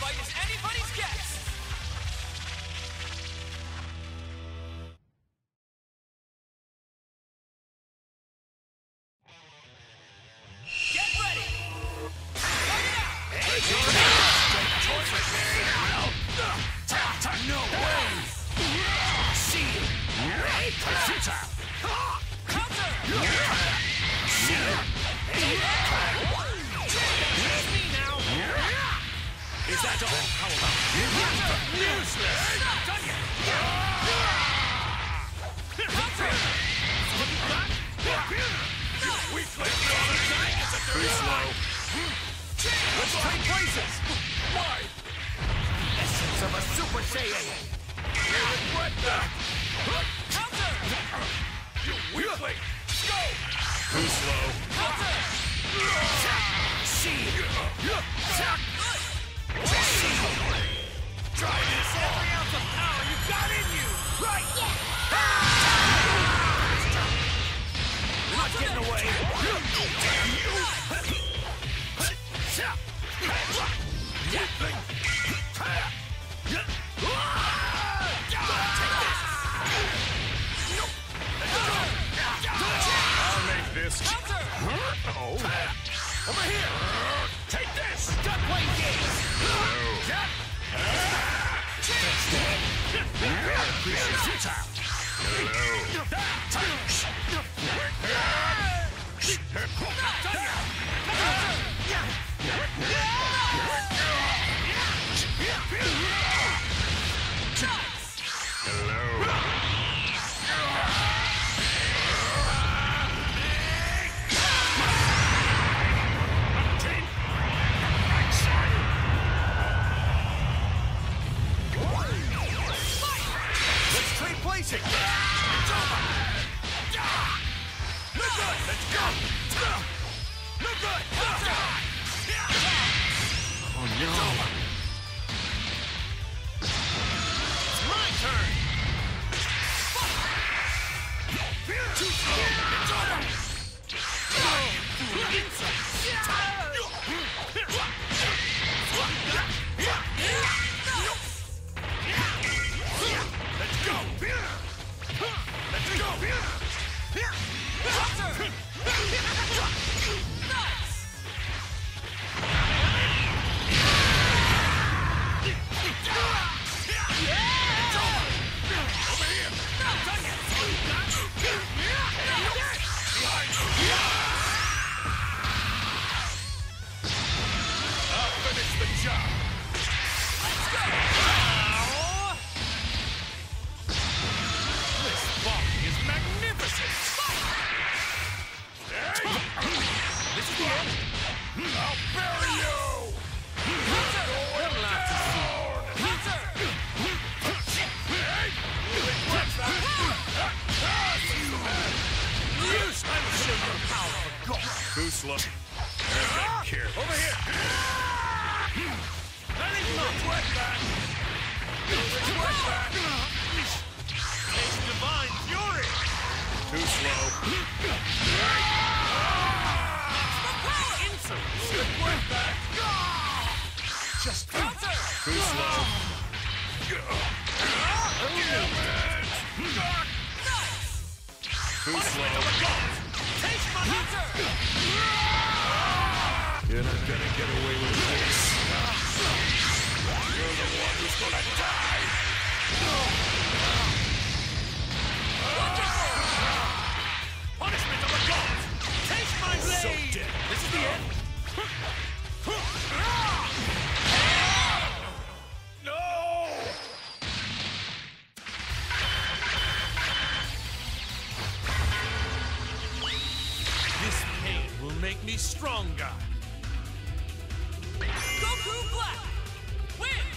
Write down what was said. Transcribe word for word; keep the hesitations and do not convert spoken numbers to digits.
fight is anybody's guess! Get ready! No way! See you! Counter! Counter! See you! Me now! Is that all? How about useless? Done yet! Counter! Weakling! Too slow. Let's trade places! Why? Essence of a Super Saiyan! You regret that! Counter! You weakling! Go! Too slow. Counter! See you! See you! Try this! Every ounce of power you've got in you! Right! You're not getting away! Damn you! Weakling! I'll make this. Counter! Oh. Over here! Take this! Stop playing games! Let's trade places! It's over! No good! Let's go! No good! Oh no! It's my turn! Too slow! It's over! Let's go! Let's go! I'll finish the job! This bomb is magnificent! Hey! This is the end! I'll bury you! One last down! Hey! What's that? Use I'm sure your power for God! Too slow. Care. Over here! That is not wet back! Wet back! It's divine fury! Too slow. Insolence! Wet back! Just Counter! too slow. Too slow. Taste my counter! You're not gonna get away with this. You're the one who's gonna die! Punishment of the gods! Taste my blade! So dead. This is the end? No! This pain will make me stronger. Goku Black! Win!